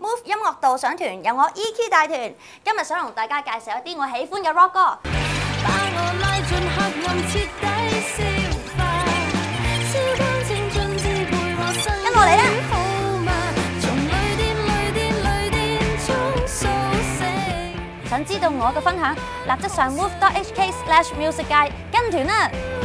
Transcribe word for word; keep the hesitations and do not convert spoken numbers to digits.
Move 音樂導賞團，由我 E Q 帶團。今日想同大家介紹一啲我喜歡嘅 rock 歌。把我拉進黑暗，徹底消化，燒乾青春支配我生命。跟我嚟啦！從雷電雷電雷電中甦醒。想知道我嘅分享，立即上 move dot h k slash music guide 跟團啦！